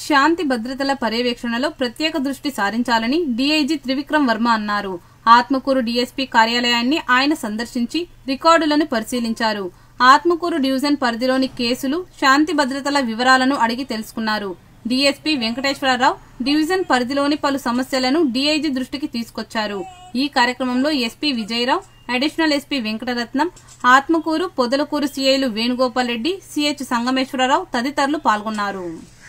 శాంతి భద్రతల పర్యవేక్షణలో ప్రత్యేక దృష్టి సారించాలని డీఐజీ త్రివిక్రమ్ వర్మ అన్నారు. ఆత్మకూరు డీఎస్పీ కార్యాలయాన్ని ఆయన సందర్శించి రికార్డులను పరిశీలించారు. ఆత్మకూరు డివిజన్ పరిధిలోని కేసులు, శాంతి భద్రతల వివరాలను అడిగి తెలుసుకున్నారు. డీఎస్పీ వెంకటేశ్వరరావు డివిజన్ పరిధిలోని పలు సమస్యలను డీఐజీ దృష్టికి తీసుకొచ్చారు. ఈ కార్యక్రమంలో SP Vijayarao, additional SP Venkataratnam, Atmakur, Podalakur సీఐలు వేణుగోపాల్ రెడ్డి, సిహెచ్ సంగమేశ్వరరావు తదితరులు పాల్గొన్నారు.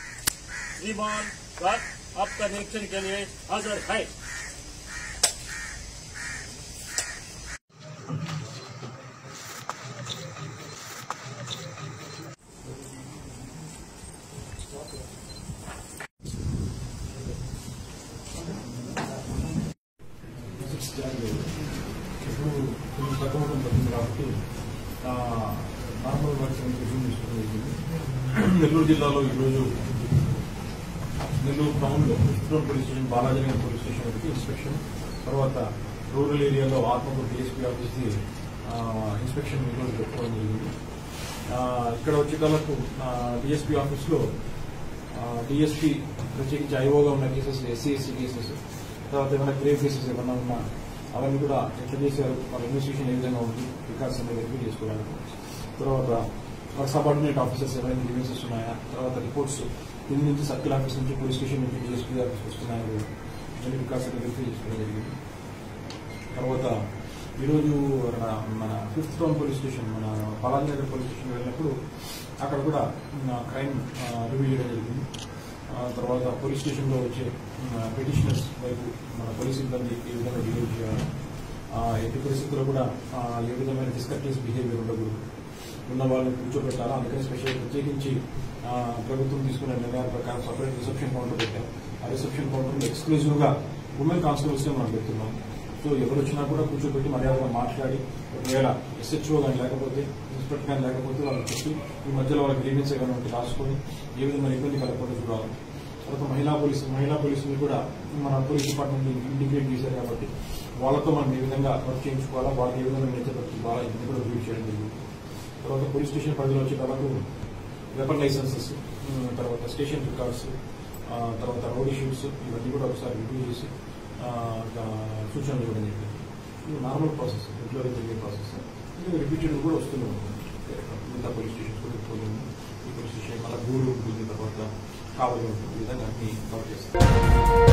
నెల్లూరు జిల్లాలో ఈరోజు నెల్లూరు టౌన్లో police station, Balaji police station ఒకటి ఇన్స్పెక్షన్, తర్వాత రూరల్ ఏరియాలో ఆత్మకూరు డిఎస్పీ ఆఫీస్కి ఇన్స్పెక్షన్ ఈరోజు పెట్టుకోవడం జరిగింది. ఇక్కడ వచ్చేటలకు డిఎస్పీ ఆఫీస్లో డిఎస్పీ ప్రత్యేకించి ఐఓగా ఉన్న కేసెస్, ఎస్సీ కేసెస్, తర్వాత ఏమైనా గ్రేవ్ కేసెస్ ఏమైనా ఉన్నా అవన్నీ కూడా ఎట్లా చేశారు, వాళ్ళ ఇన్వెస్టిగేషన్ ఏ విధంగా ఉంది, రికార్డ్స్ అనేది వెరిఫై చేసుకోవడానికి. తర్వాత వాళ్ళ సబార్డినేట్ ఆఫీసర్స్ ఏమైనా గ్రీవెన్సెస్ ఉన్నాయా, తర్వాత రిపోర్ట్స్ కింద నుంచి సర్కిల్ ఆఫీస్ నుంచి పోలీస్ స్టేషన్ నుంచి డిఎస్పీ ఆఫీస్ వస్తున్నాయా, ఇవన్నీ రికార్డ్స్ అనేది వెరిఫై చేసుకోవడం జరిగింది. తర్వాత ఈరోజు మన 5th టౌన్ పోలీస్ స్టేషన్, మన బాలాజీనగర్ పోలీస్ స్టేషన్ వెళ్ళినప్పుడు అక్కడ కూడా క్రైమ్ రివ్యూ చేయడం జరిగింది. తర్వాత పోలీస్ స్టేషన్లో వచ్చే పిటిషనర్స్ వైపు మన పోలీస్ సిబ్బంది ఏ విధంగా బిహేవ్ చేయాలి, ఎట్టి పరిస్థితుల్లో కూడా ఏ విధమైన డిస్కర్టీస్ బిహేవియర్ ఉండకూడదు, ఉన్న వాళ్ళని కూర్చోబెట్టాలి. అందుకని స్పెషల్ ప్రత్యేకించి ప్రభుత్వం తీసుకునే నిర్ణయాల ప్రకారం సపరేట్ రిసెప్షన్ కౌంటర్ పెట్టాం. ఆ రిసెప్షన్ కౌంటర్లో ఎక్స్క్లూజివ్గా ఉమెన్ కానిస్టేబుల్స్నే మనం పెడుతున్నాం. సో ఎవరు వచ్చినా కూడా కూర్చోబెట్టి మర్యాదగా మాట్లాడి, ఒకవేళ ఎస్హెచ్ఓ కానీ లేకపోతే ఇన్స్పెక్టర్ కానీ లేకపోతే వాళ్ళకి చెప్పి ఈ మధ్యలో వాళ్ళకి గ్రీవెన్స్ ఏమైనా ఉంటే రాసుకొని ఏ విధమైన ఇబ్బంది కలగకుండా చూడాలి. తర్వాత మహిళా పోలీసుని కూడా మన పోలీస్ డిపార్ట్మెంట్ ఇంటిగ్రేట్ చేశారు కాబట్టి వాళ్ళతో మనం ఏ విధంగా వర్క్ చేయించుకోవాలా, వాళ్ళకి ఏ విధంగా నేర్చేవాళ్ళ ఇవన్నీ కూడా రివ్యూ చేయడం జరిగింది. తర్వాత పోలీస్ స్టేషన్ పరిధిలో వచ్చే వాళ్ళకు వెపన్ లైసెన్సెస్, తర్వాత స్టేషన్ రికార్డ్స్, తర్వాత రోడ్ ఇష్యూస్ ఇవన్నీ కూడా ఒకసారి రివ్యూ చేసి సూచనలు ఇవ్వడం జరిగింది. ఇది నార్మల్ ప్రాసెస్, రెగ్యులర్ జరిగే ప్రాసెస్. ఇది రిపీటెడ్ కూడా వస్తూనే ఉంటుంది. మిగతా పోలీస్ స్టేషన్స్ కూడా పోతుంది. ఈ పోలీస్ స్టేషన్ మళ్ళీ గూడు ఉంటుంది, తర్వాత కావాలి ఉంటుంది. ఈ విధంగా అన్ని కవర్ చేస్తారు.